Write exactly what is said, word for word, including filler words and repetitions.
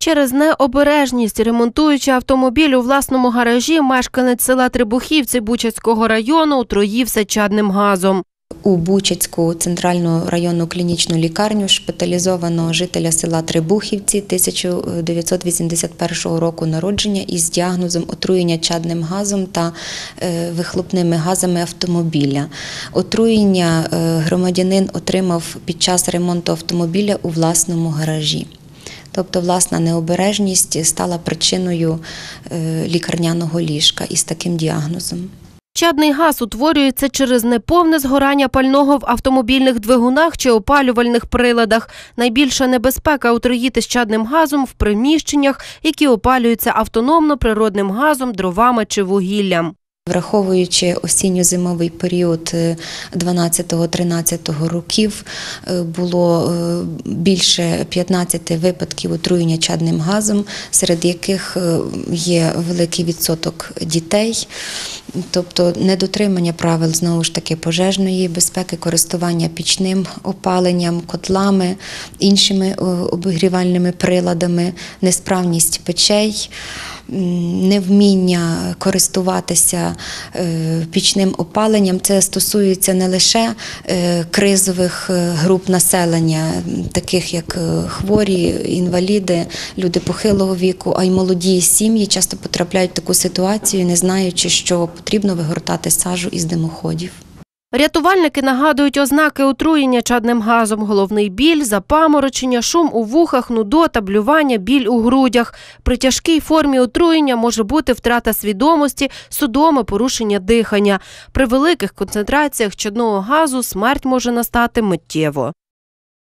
Через необережність, ремонтуючи автомобіль у власному гаражі, мешканець села Требухівці Бучацького району отруївся чадним газом. У Бучацьку центральну районну клінічну лікарню шпиталізовано жителя села Требухівці тисяча дев'ятсот вісімдесят першого року народження із діагнозом отруєння чадним газом та вихлопними газами автомобіля. Отруєння громадянин отримав під час ремонту автомобіля у власному гаражі. Тобто власна необережність стала причиною лікарняного ліжка із таким діагнозом. Чадний газ утворюється через неповне згорання пального в автомобільних двигунах чи опалювальних приладах. Найбільша небезпека отруїтись чадним газом в приміщеннях, які опалюються автономно природним газом, дровами чи вугіллям. Враховуючи осінньо-зимовий період дванадцятого-тринадцятого років, було більше п'ятнадцяти випадків отруєння чадним газом, серед яких є великий відсоток дітей. Тобто недотримання правил, знову ж таки, пожежної безпеки, користування пічним опаленням, котлами, іншими обігрівальними приладами, несправність печей, невміння користуватися пічним опаленням. Це стосується не лише кризових груп населення, таких як хворі, інваліди, люди похилого віку, а й молоді сім'ї часто потрапляють в таку ситуацію, не знаючи, що потрібно вигортати сажу із димоходів. Рятувальники нагадують ознаки отруєння чадним газом: головний біль, запаморочення, шум у вухах, нудота, блювання, біль у грудях. При тяжкій формі отруєння може бути втрата свідомості, судоми, порушення дихання. При великих концентраціях чадного газу смерть може настати миттєво.